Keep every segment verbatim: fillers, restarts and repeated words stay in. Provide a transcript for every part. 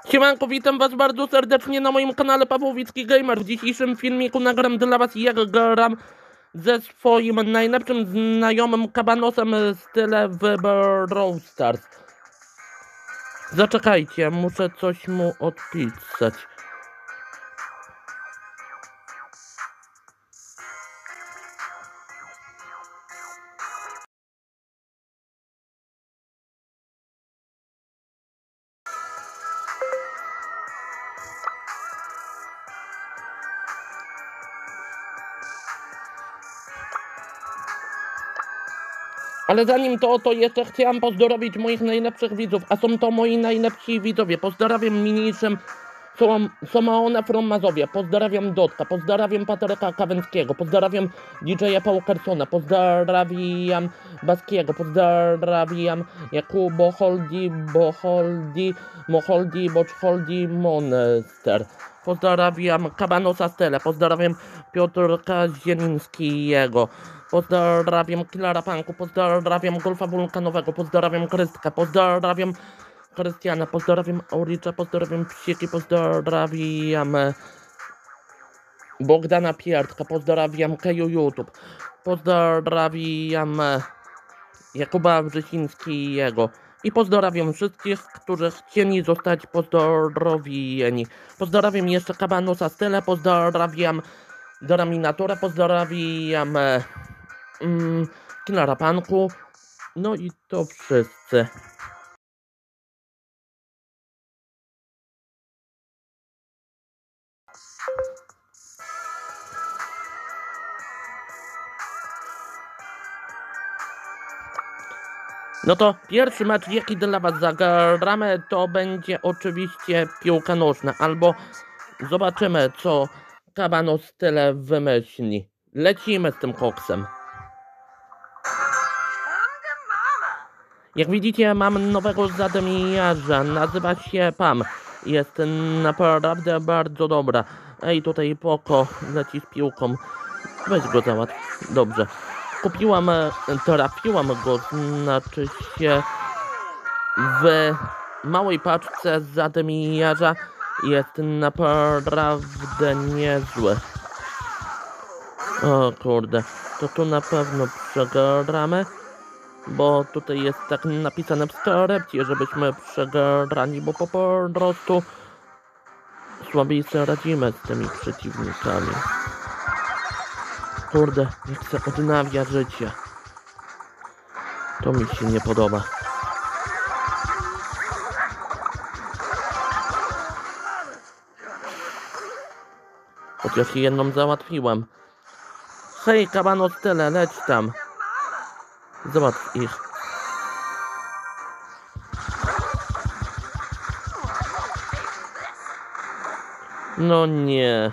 Siemanko, witam was bardzo serdecznie na moim kanale Pawłowicki Gamer. W dzisiejszym filmiku nagram dla was, jak gram ze swoim najlepszym znajomym Kabanosem z tyle w Brawl Stars. Zaczekajcie, muszę coś mu odpisać. Ale zanim to, to jeszcze chciałam pozdrowić moich najlepszych widzów, a są to moi najlepsi widzowie. Pozdrawiam Miniszem, Somaona from Mazowie, pozdrawiam Dotka, pozdrawiam Patryka Kawęckiego, pozdrawiam D J a Paukersona, pozdrawiam Baskiego, pozdrawiam Jakubo Holdi, Boholdi, Moholdi, Boczholdi, Monster. Pozdrawiam Kabanosa Stele, pozdrawiam Piotrka Zielińskiego, pozdrawiam Killera Punku, pozdrawiam Golfa Wulkanowego, pozdrawiam Krystkę, pozdrawiam Krystiana, pozdrawiam Auricza, pozdrawiam Psieki, pozdrawiam Bogdana Pierdka, pozdrawiam Keju YouTube, pozdrawiam Jakuba Wrzesińskiego i pozdrawiam wszystkich, którzy chcieli zostać pozdrowieni. Pozdrawiam jeszcze Kabanosa Stele, pozdrawiam Doraminatora, pozdrawiam mm, Killera Punku, no i to wszyscy. No to pierwszy mecz, jaki dla was zagramy, to będzie oczywiście piłka nożna, albo zobaczymy, co Kabanos tyle wymyśli. Lecimy z tym koksem. Jak widzicie, mam nowego zadymiarza, nazywa się Pam. Jest naprawdę bardzo dobra. Ej, tutaj Poko leci z piłką. Weź go załatw. Dobrze. Kupiłam, trafiłam go, znaczy się, w małej paczce zadymiarza. Jest naprawdę niezły. O kurde, to tu na pewno przegramy, bo tutaj jest tak napisane w skrypcie, żebyśmy przegrali, bo po prostu słabiej sobie radzimy z tymi przeciwnikami. Kurde, nie chcę odnawia życie. To mi się nie podoba. Chociaż jedną załatwiłem. Hej, Kabanos tyle, leć tam. Załatw ich. No nie.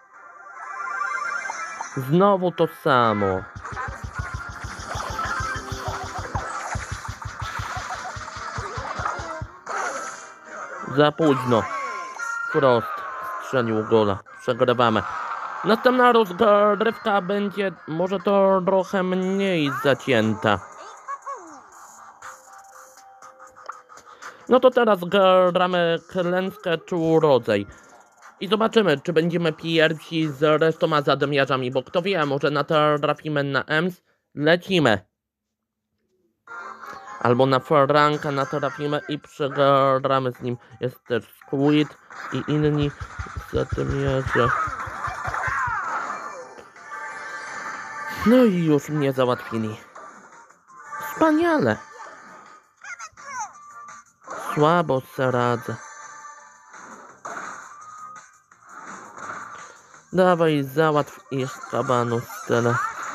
Znowu to samo. Za późno. Frost strzelił gola. Przegrywamy. Następna rozgrywka będzie może to trochę mniej zacięta. No to teraz gramy klęskę czy urodzaj. I zobaczymy, czy będziemy pierwsi z resztoma zadymiarzami, bo kto wie, może natrafimy na Ems, lecimy. Albo na Franka natrafimy i przegramy z nim. Jest też Squid i inni zadymiarze. No i już mnie załatwili. Wspaniale. Słabo se radzę. Dawaj, załatw ich, Kabanos tyle.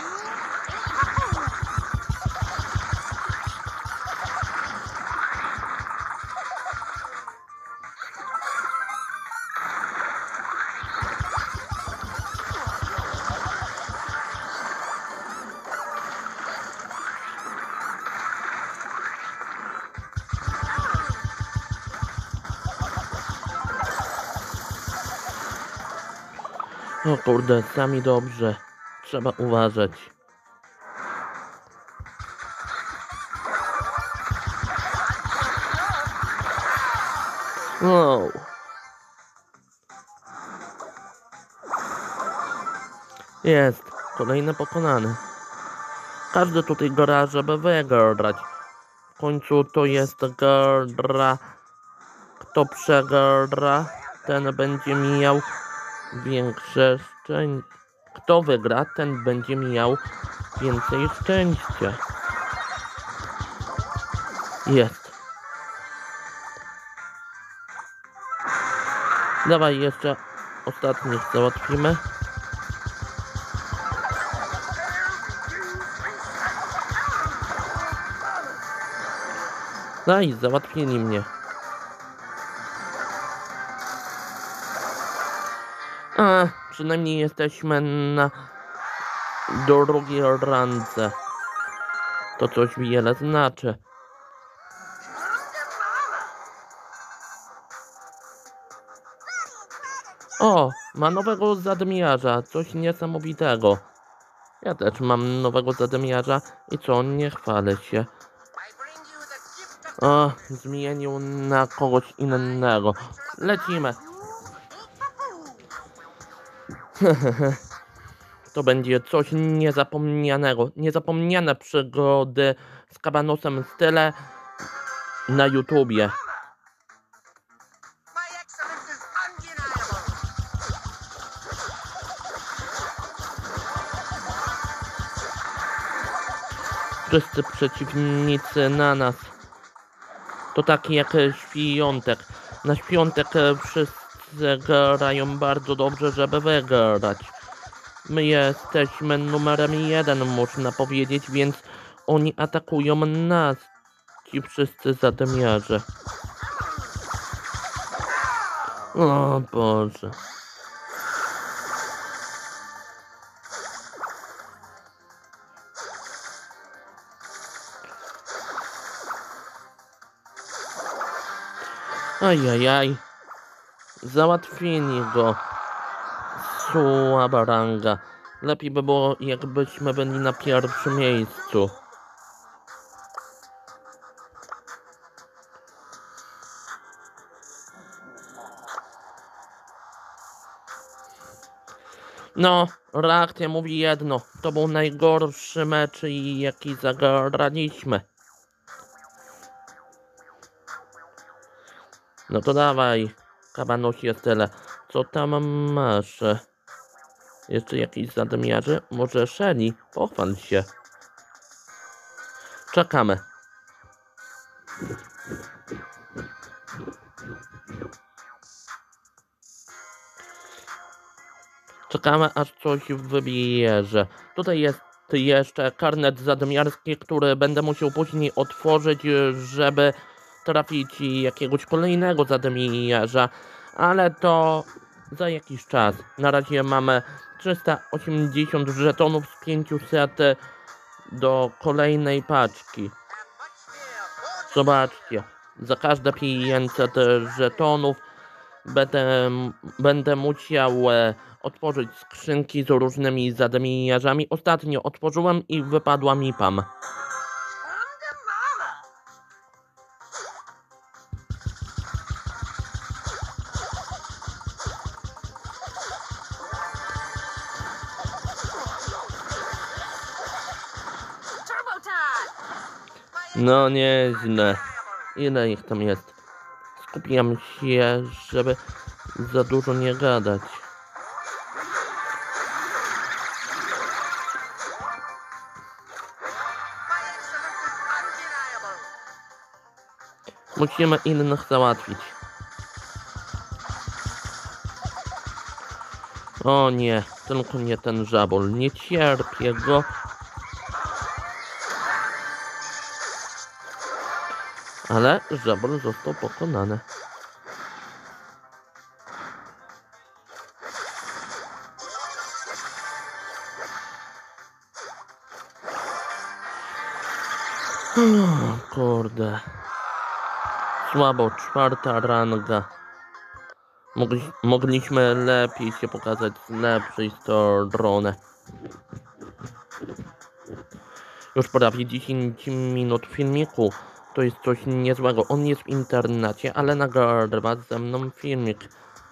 O kurde, sami dobrze. Trzeba uważać. Wow. Jest. Kolejny pokonany. Każdy tutaj gra, żeby wygrać. W końcu to jest gra. Kto przegra, ten będzie miał większe szczęście. Kto wygra, ten będzie miał więcej szczęścia. Jest. Dawaj, jeszcze ostatnich załatwimy. Daj, załatwili mnie. A, przynajmniej jesteśmy na drugiej randce. To coś wiele znaczy. O, ma nowego zadymiarza, coś niesamowitego. Ja też mam nowego zadymiarza i co, nie chwalę się. O, zmienił na kogoś innego. Lecimy. To będzie coś niezapomnianego. Niezapomniane przygody z Kabanosem Style na YouTubie. Wszyscy przeciwnicy na nas. To tak jak Świątek. Na Świątek wszyscy grają bardzo dobrze, żeby wygrać. My jesteśmy numerem jeden, można powiedzieć, więc oni atakują nas. Ci wszyscy zadymiarze. O Boże. Ajajaj. Załatwili go. Słaba ranga. Lepiej by było, jakbyśmy byli na pierwszym miejscu. No, reakcja mówi jedno. To był najgorszy mecz, jaki zagraliśmy. No to dawaj, Kabanos jest tyle. Co tam masz? Jeszcze jakiś zadymiarzy? Może Shelly? Pochwal się. Czekamy. Czekamy, aż coś wybierze. Tutaj jest jeszcze karnet zadymiarski, który będę musiał później otworzyć, żeby trafić jakiegoś kolejnego zadymiarza. Ale to za jakiś czas. Na razie mamy trzysta osiemdziesiąt żetonów z pięciuset do kolejnej paczki. Zobaczcie, za każde pięćset żetonów będę, będę musiał otworzyć skrzynki z różnymi zadymiarzami. Ostatnio otworzyłem i wypadła mi Pam. No nieźle. Ile ich tam jest? Skupiam się, żeby za dużo nie gadać. Musimy innych załatwić. O nie, tylko nie ten żabol. Nie cierpię go. Ale żabol został pokonany. O, kurde. Słabo, czwarta ranga. Mogli, mogliśmy lepiej się pokazać z lepszej strony. Już prawie dziesięć minut filmiku to jest coś niezłego. On jest w internecie, ale nagrywa ze mną filmik.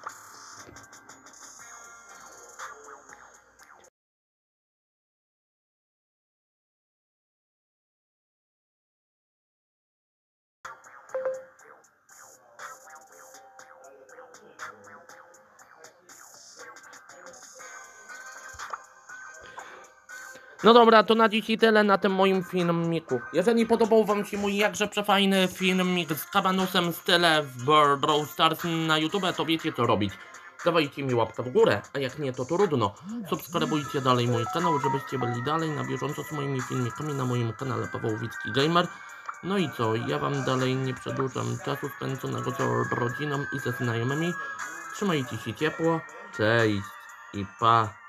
No dobra, to na dziś i tyle na tym moim filmiku. Jeżeli podobał wam się mój jakże przefajny filmik z kabanusem z tyle w Brawl Stars na YouTube, to wiecie co robić. Dawajcie mi łapkę w górę, a jak nie to trudno. Subskrybujcie dalej mój kanał, żebyście byli dalej na bieżąco z moimi filmikami na moim kanale Paweł Wicki Gamer. No i co, ja wam dalej nie przedłużam czasu spędzonego z rodziną i ze znajomymi. Trzymajcie się ciepło, cześć i pa.